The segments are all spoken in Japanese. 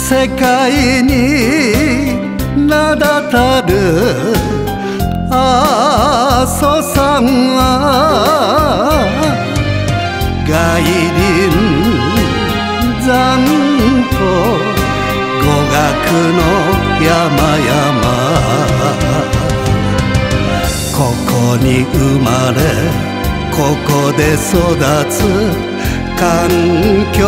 世界に名だたる阿蘇山は外輪山と語学の山々、ここに生まれここで育つ環境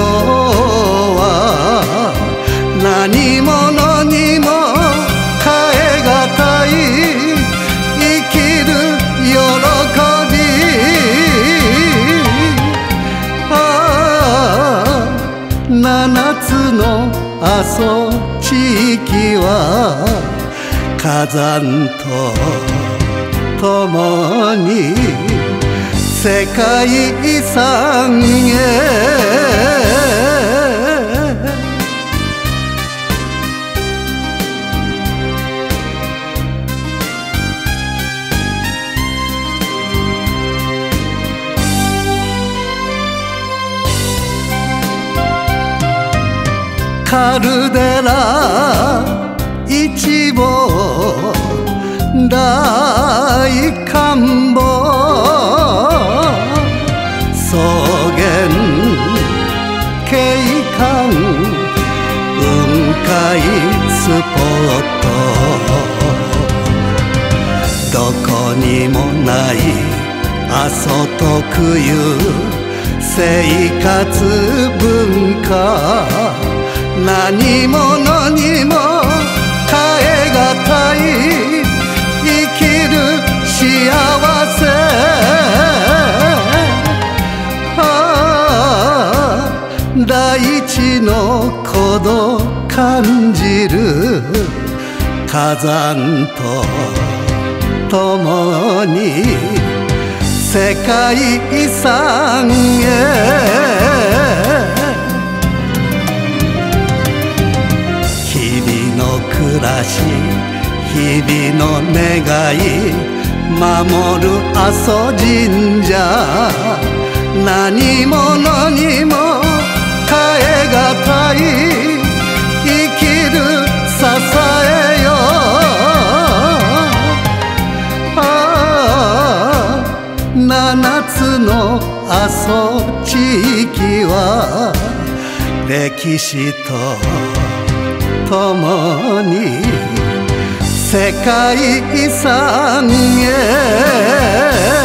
は何者にも代え難い生きる喜び。7つの阿蘇地域は火山と共に世界遺産へ。カルデラ一望大観望、草原景観雲海スポット、どこにもない阿蘇特有生活文化、何者にも代え難い生きる幸せ。大地の鼓動感じる火山と共に世界遺産へ。暮らし日々の願い守る阿蘇神社、何者にも代え難い生きる支えよ。7つの阿蘇地域は歴史と共に世界遺産へ。